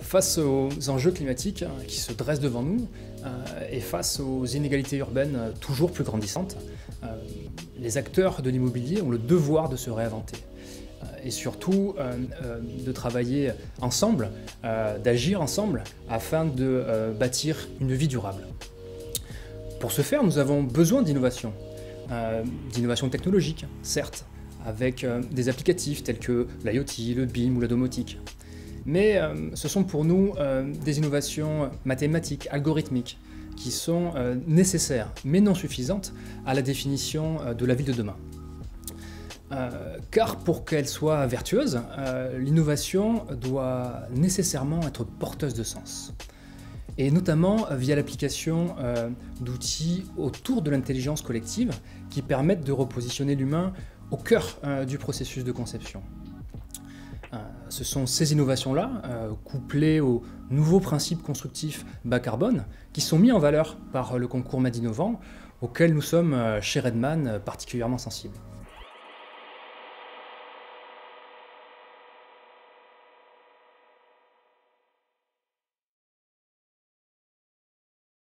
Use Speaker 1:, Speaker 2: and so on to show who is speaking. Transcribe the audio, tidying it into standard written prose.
Speaker 1: Face aux enjeux climatiques qui se dressent devant nous et face aux inégalités urbaines toujours plus grandissantes, les acteurs de l'immobilier ont le devoir de se réinventer et surtout de travailler ensemble, d'agir ensemble afin de bâtir une vie durable. Pour ce faire, nous avons besoin d'innovation technologique, certes, avec des applicatifs tels que l'IoT, le BIM ou la domotique. Mais ce sont pour nous des innovations mathématiques, algorithmiques, qui sont nécessaires, mais non suffisantes, à la définition de la ville de demain. Car pour qu'elle soit vertueuse, l'innovation doit nécessairement être porteuse de sens. Et notamment via l'application d'outils autour de l'intelligence collective qui permettent de repositionner l'humain au cœur du processus de conception. Ce sont ces innovations-là, couplées aux nouveaux principes constructifs bas carbone, qui sont mis en valeur par le concours MAD Innovant, auquel nous sommes chez Redman particulièrement sensibles.